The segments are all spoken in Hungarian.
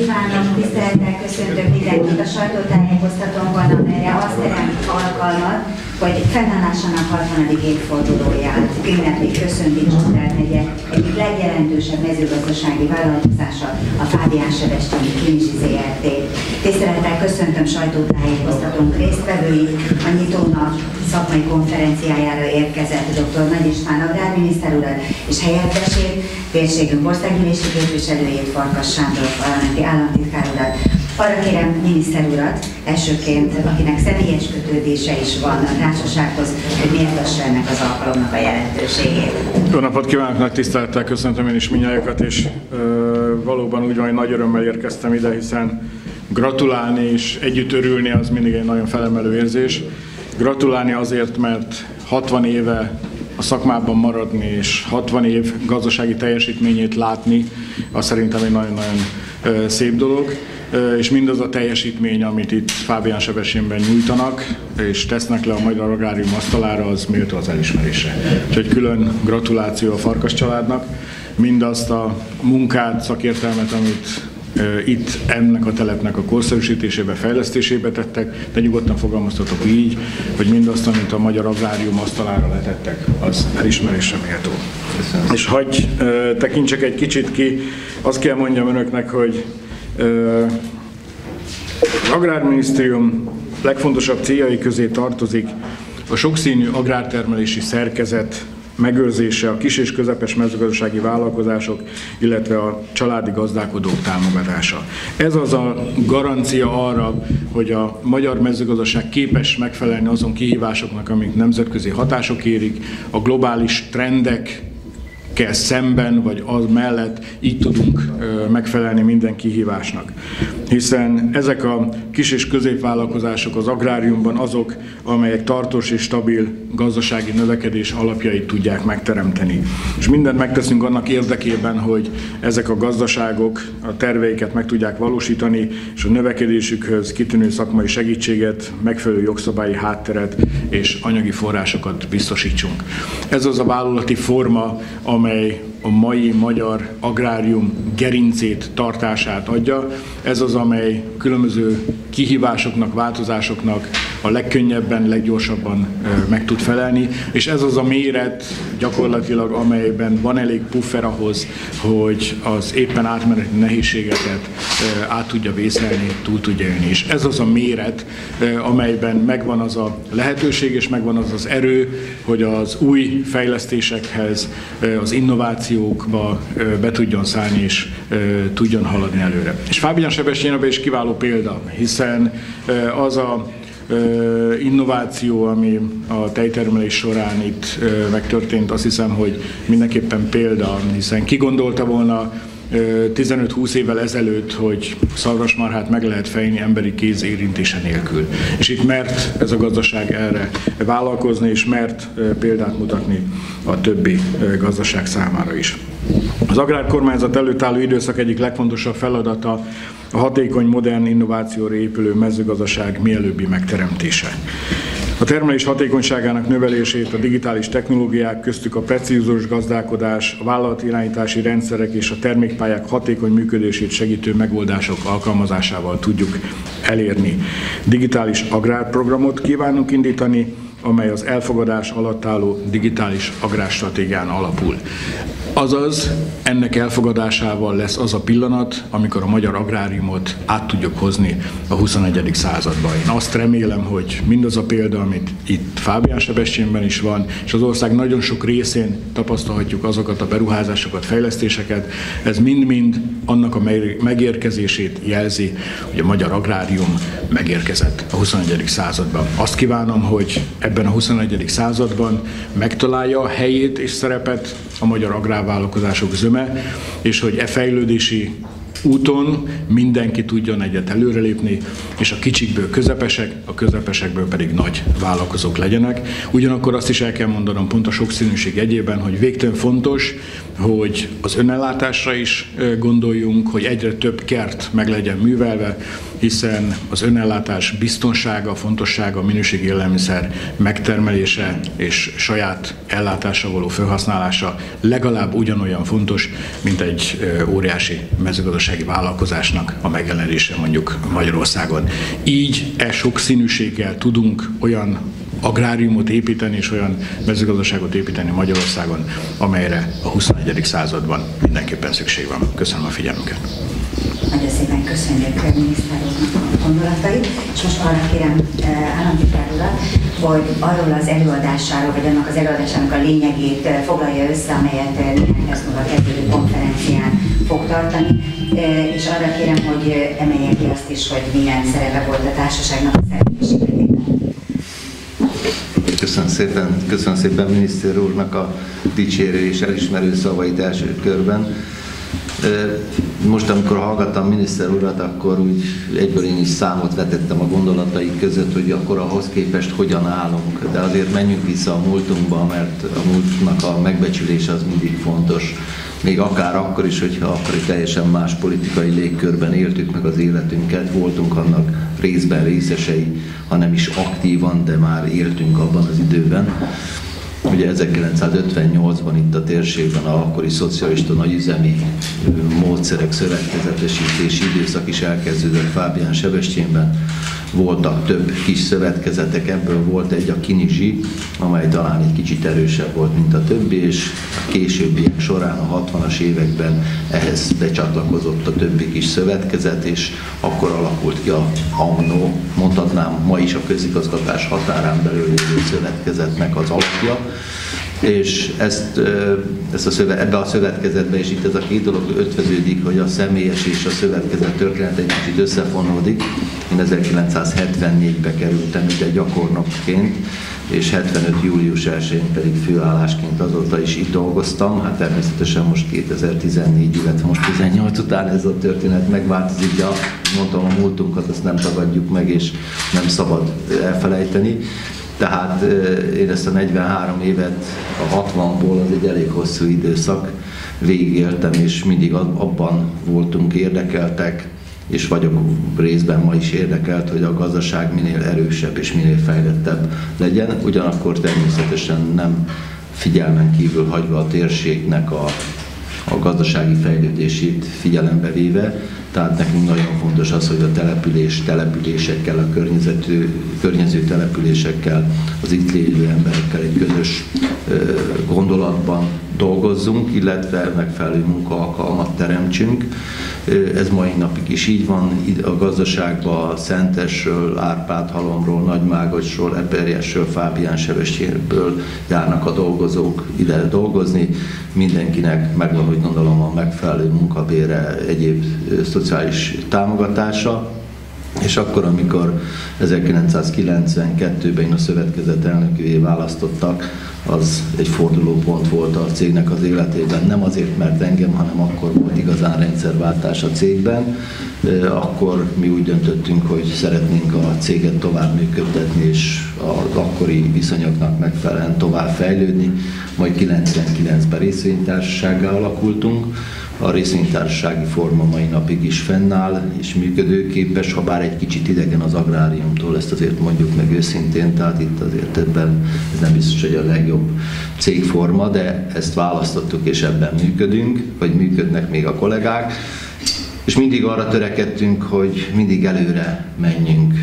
kívánok, tisztelettel köszöntök mindenkit a sajtótájékoztatónkon, amelyre azt teremt alkalmat, hogy fennállásának 60. évfordulóját ünnepli Köszönti Csongrád megye egyik legjelentősebb mezőgazdasági vállalkozása, a Fábián Sebestyéni Kinizsi Zrt. Tisztelettel köszöntöm sajtótájékoztatónk résztvevőit, a nyitónap szakmai konferenciájára érkezett dr. Nagy István agrárminiszter urat és helyettesét, térségünk országgyűlési képviselőjét, Farkas Sándor parlamenti államtitkár urat. Arra kérem miniszter urat, elsőként, akinek személyes kötődése is van a társasághoz, hogy méltassa ennek az alkalomnak a jelentőségét. Jó napot kívánok, nagy tisztelettel köszöntöm én is mindnyájukat, és valóban úgy van, hogy nagy örömmel érkeztem ide, hiszen gratulálni és együtt örülni az mindig egy nagyon felemelő érzés. Gratulálni azért, mert 60 éve a szakmában maradni és 60 év gazdasági teljesítményét látni, az szerintem egy nagyon-nagyon szép dolog. És mindaz a teljesítmény, amit itt Fábián Sebestyénben nyújtanak, és tesznek le a magyar agrárium asztalára, az méltó az elismerésre. Úgyhogy külön gratuláció a Farkas családnak, mindazt a munkát, szakértelmet, amit itt ennek a telepnek a korszerűsítésébe, fejlesztésébe tettek, de nyugodtan fogalmaztatok így, hogy mindazt, amit a magyar agrárium asztalára letettek, az elismerésre méltó. És hagyj tekintsek egy kicsit ki, azt kell mondjam önöknek, hogy az Agrárminisztérium legfontosabb céljai közé tartozik a sokszínű agrártermelési szerkezet megőrzése, a kis és közepes mezőgazdasági vállalkozások, illetve a családi gazdálkodók támogatása. Ez az a garancia arra, hogy a magyar mezőgazdaság képes megfelelni azon kihívásoknak, amik nemzetközi hatások érik, a globális trendek szemben, vagy az mellett így tudunk megfelelni minden kihívásnak. Hiszen ezek a kis és középvállalkozások az agráriumban azok, amelyek tartós és stabil gazdasági növekedés alapjait tudják megteremteni. És mindent megteszünk annak érdekében, hogy ezek a gazdaságok a terveiket meg tudják valósítani, és a növekedésükhöz kitűnő szakmai segítséget, megfelelő jogszabályi hátteret és anyagi forrásokat biztosítsunk. Ez az a vállalati forma, amely a mai magyar agrárium gerincét, tartását adja. Ez az, amely különböző kihívásoknak, változásoknak a legkönnyebben, leggyorsabban meg tud felelni, és ez az a méret gyakorlatilag, amelyben van elég puffer ahhoz, hogy az éppen átmeneti nehézségeket át tudja vészelni, túl tudja jönni. És ez az a méret, amelyben megvan az a lehetőség, és megvan az az erő, hogy az új fejlesztésekhez, az innovációkba be tudjon szállni, és tudjon haladni előre. És Fábián Sebestyén is kiváló példa, hiszen az a innováció, ami a tejtermelés során itt megtörtént, azt hiszem, hogy mindenképpen példa, hiszen ki gondolta volna 15-20 évvel ezelőtt, hogy szarvasmarhát meg lehet fejni emberi kéz érintése nélkül. És itt mert ez a gazdaság erre vállalkozni, és mert példát mutatni a többi gazdaság számára is. Az agrárkormányzat előtt álló időszak egyik legfontosabb feladata a hatékony, modern, innovációra épülő mezőgazdaság mielőbbi megteremtése. A termelés hatékonyságának növelését a digitális technológiák, köztük a precízus gazdálkodás, a vállalatirányítási rendszerek és a termékpályák hatékony működését segítő megoldások alkalmazásával tudjuk elérni. Digitális agrárprogramot kívánunk indítani, amely az elfogadás alatt álló digitális agrárstratégián alapul. Azaz, ennek elfogadásával lesz az a pillanat, amikor a magyar agráriumot át tudjuk hozni a 21. századba. Én azt remélem, hogy mindaz a példa, amit itt Fábián Sebestyénben is van, és az ország nagyon sok részén tapasztalhatjuk azokat a beruházásokat, fejlesztéseket, ez mind-mind annak a megérkezését jelzi, hogy a magyar agrárium megérkezett a 21. században. Azt kívánom, hogy ebben a 21. században megtalálja a helyét és szerepet a magyar agrárvállalkozások zöme, és hogy e fejlődési úton mindenki tudjon egyet előrelépni, és a kicsikből közepesek, a közepesekből pedig nagy vállalkozók legyenek. Ugyanakkor azt is el kell mondanom pont a sokszínűség jegyében, hogy végtelen fontos, hogy az önellátásra is gondoljunk, hogy egyre több kert meg legyen művelve, hiszen az önellátás biztonsága, fontossága, minőségi élelmiszer megtermelése és saját ellátásra való felhasználása legalább ugyanolyan fontos, mint egy óriási mezőgazdasági mezőgazdasági vállalkozásnak a megjelenése mondjuk Magyarországon. Így sokszínűséggel tudunk olyan agráriumot építeni és olyan mezőgazdaságot építeni Magyarországon, amelyre a 21. században mindenképpen szükség van. Köszönöm a figyelmüket. Nagyon szépen köszönjük a miniszter úrnak a gondolatait, és most arra kérem államtitkár urat, hogy arról az előadásáról, vagy annak az előadásának a lényegét foglalja össze, amelyet néhány perc múlva kezdődő konferencián fog tartani, és arra kérem, hogy emelje ki azt is, hogy milyen szerepe volt a társaságnak a szervezésében. Köszönöm szépen miniszter úrnak a dicsérő és elismerő szavait első körben. Most, amikor hallgattam miniszter urat, akkor úgy egyből én is számot vetettem a gondolatai között, hogy akkor ahhoz képest hogyan állunk. De azért menjünk vissza a múltunkba, mert a múltnak a megbecsülése az mindig fontos. Még akár akkor is, hogyha akkor egy teljesen más politikai légkörben éltük meg az életünket, voltunk annak részben részesei, ha nem is aktívan, de már éltünk abban az időben. Ugye 1958-ban itt a térségben a akkori szocialista nagyüzemi módszerek szövetkezetesítési időszak is elkezdődött Fábián Sebestyénben. Voltak több kis szövetkezetek, ebből volt egy, a Kinizsi, amely talán egy kicsit erősebb volt, mint a többi, és a későbbiek során a 60-as években ehhez becsatlakozott a többi kis szövetkezet, és akkor alakult ki a AMNO, mondhatnám ma is a közigazgatás határán belül lévő szövetkezetnek az alapja. És ebbe a szövetkezetbe, és itt ez a két dolog ötvöződik, hogy a személyes és a szövetkezet történet egy kicsit összefonódik. Én 1974-be kerültem ide gyakornokként, és 75. július 1-én pedig főállásként azóta is itt dolgoztam. Hát természetesen most 2014, illetve most 18 után ez a történet megváltozik, de mondtam, a múltunkat azt nem tagadjuk meg, és nem szabad elfelejteni. Tehát én ezt a 43 évet a 60-ból, az egy elég hosszú időszak, végigéltem, és mindig abban voltunk érdekeltek, és vagyok részben ma is érdekelt, hogy a gazdaság minél erősebb és minél fejlettebb legyen. Ugyanakkor természetesen nem figyelmen kívül hagyva a térségnek a gazdasági fejlődését figyelembe véve. Tehát nekünk nagyon fontos az, hogy a településekkel, a környező településekkel, az itt lévő emberekkel egy közös gondolatban dolgozzunk, illetve megfelelő munkaalkalmat teremtsünk. Ez mai napig is így van, a gazdaságban Szentesről, Árpád-halomról, Nagymágocsról, Eperjesről, Fábián Sebestyénből járnak a dolgozók ide dolgozni. Mindenkinek megvan, hogy gondolom, a megfelelő munkabére, egyéb szociális támogatása. És akkor, amikor 1992-ben én a szövetkezet elnökévé választottak, az egy fordulópont volt a cégnek az életében. Nem azért, mert engem, hanem akkor volt igazán rendszerváltás a cégben. Akkor mi úgy döntöttünk, hogy szeretnénk a céget tovább működtetni, és az akkori viszonyoknak megfelelően tovább fejlődni. Majd 99-ben részvénytársasággá alakultunk. A részvénytársasági forma mai napig is fennáll és működőképes, ha bár egy kicsit idegen az agráriumtól, ezt azért mondjuk meg őszintén, tehát itt azért ebben ez nem biztos, hogy a legjobb cégforma, de ezt választottuk és ebben működünk, vagy működnek még a kollégák. És mindig arra törekedtünk, hogy mindig előre menjünk.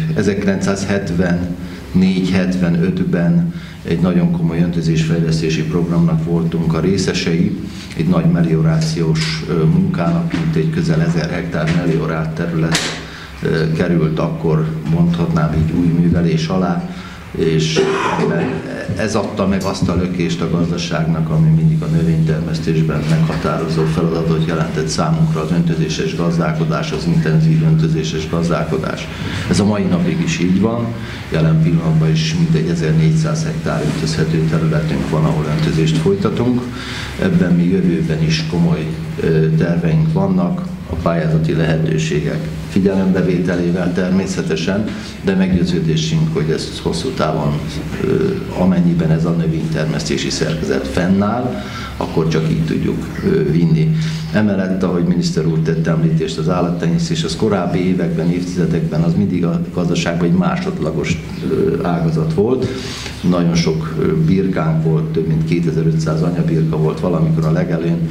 1974-75-ben egy nagyon komoly öntözésfejlesztési programnak voltunk a részesei, egy nagy meliorációs munkának, mint egy közel 1000 hektár meliorált terület került akkor, mondhatnám így, új művelés alá, és ez adta meg azt a lökést a gazdaságnak, ami mindig a növénytermesztésben meghatározó feladatot jelentett számunkra, az öntözéses gazdálkodás, az intenzív öntözéses gazdálkodás. Ez a mai napig is így van, jelen pillanatban is mintegy 1400 hektár öntözhető területünk van, ahol öntözést folytatunk. Ebben mi jövőben is komoly terveink vannak, a pályázati lehetőségek figyelembevételével természetesen, de meggyőződésünk, hogy ez hosszú távon, amennyiben ez a növénytermesztési szerkezet fennáll, akkor csak így tudjuk vinni. Emellett, ahogy miniszter úr tett említést, az állattenyésztés az korábbi években, évtizedekben az mindig a gazdaságban egy másodlagos ágazat volt. Nagyon sok birkánk volt, több mint 2500 anyabirka volt valamikor a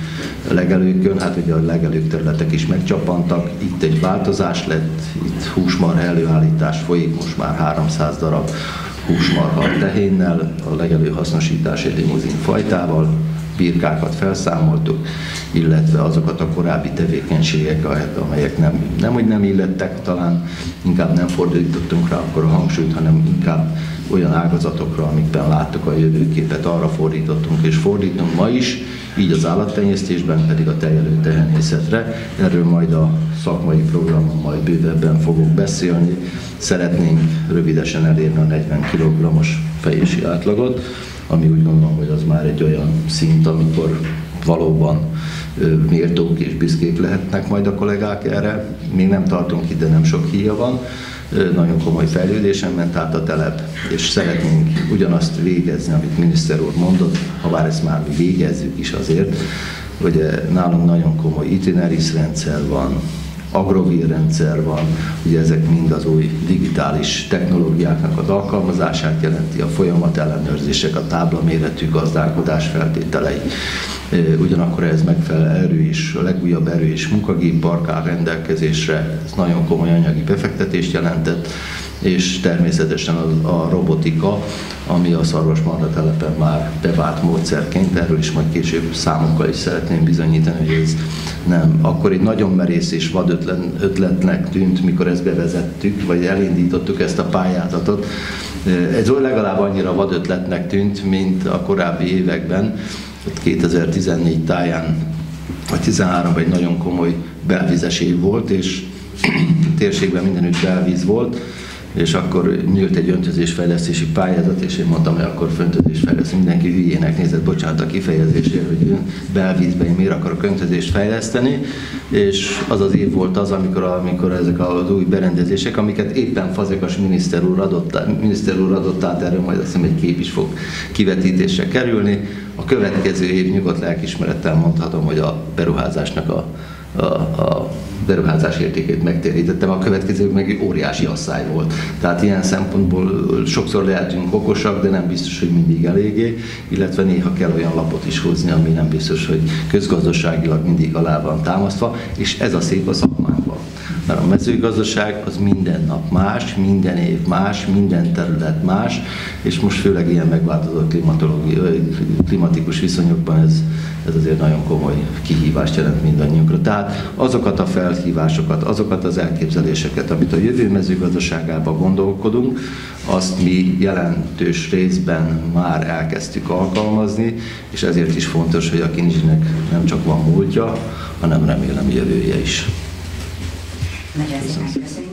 legelőkön, hát ugye a legelők területek is megcsapantak, itt egy változás lett, itt húsmarha előállítás folyik most már 300 darab húsmarha tehénnel, a legelő hasznosítás egy limuzin fajtával, birkákat felszámoltuk, illetve azokat a korábbi tevékenységeket, amelyek nem illettek, talán inkább nem fordítottunk rá akkor a hangsúlyt, hanem inkább olyan ágazatokra, amikben láttuk a jövőképet, arra fordítottunk és fordítunk ma is, így az állattenyésztésben pedig a tejelő tehenészetre. Erről majd a szakmai programon majd bővebben fogok beszélni. Szeretnénk rövidesen elérni a 40 kg-os fejési átlagot, ami úgy gondolom, hogy az már egy olyan szint, amikor valóban méltók és büszkék lehetnek majd a kollégák erre. Még nem tartunk ide, nem sok híja van, nagyon komoly fejlődésen ment át a telep, és szeretnénk ugyanazt végezni, amit miniszter úr mondott, ha bár ezt már mi végezzük is azért, hogy nálunk nagyon komoly itineris rendszer van, agrovír rendszer van, ugye ezek mind az új digitális technológiáknak az alkalmazását jelenti, a folyamat ellenőrzések, a táblaméretű gazdálkodás feltételei. Ugyanakkor ez megfelelő erős, a legújabb erős munkagéppark áll rendelkezésre, ez nagyon komoly anyagi befektetést jelentett, és természetesen a robotika, ami a szarvasmarha telepen már bevált módszerként, erről is majd később számokkal is szeretném bizonyítani, hogy ez nem. Akkor egy nagyon merész és vad ötletnek tűnt, mikor ezt bevezettük, vagy elindítottuk ezt a pályázatot. Ez legalább annyira vad ötletnek tűnt, mint a korábbi években. 2014 táján, vagy 13-ban egy nagyon komoly belvizes év volt, és térségben mindenütt belvíz volt, és akkor nyílt egy öntözésfejlesztési pályázat, és én mondtam, hogy akkor öntözésfejleszteni. Mindenki hülyének nézett, bocsánat a kifejezésért, hogy belvízben én miért akarok öntözést fejleszteni, és az az év volt az, amikor ezek az új berendezések, amiket éppen Fazekas miniszter úr adott át, erről majd azt hiszem egy kép is fog kivetítésre kerülni. A következő év nyugodt lelkiismerettel mondhatom, hogy a beruházásnak a beruházás értékét megtérítettem, a következő meg óriási asszály volt. Tehát ilyen szempontból sokszor lehetünk okosak, de nem biztos, hogy mindig eléggé, illetve néha kell olyan lapot is hozni, ami nem biztos, hogy közgazdaságilag mindig alá van támasztva, és ez a szép a szakmánkban. Mert a mezőgazdaság az minden nap más, minden év más, minden terület más, és most főleg ilyen megváltozott klimatikus viszonyokban ez azért nagyon komoly kihívást jelent mindannyiunkra. Tehát azokat a felhívásokat, azokat az elképzeléseket, amit a jövő mezőgazdaságában gondolkodunk, azt mi jelentős részben már elkezdtük alkalmazni, és ezért is fontos, hogy a Kinizsinek nem csak van múltja, hanem remélem jövője is. Nagyon szépen köszönjük.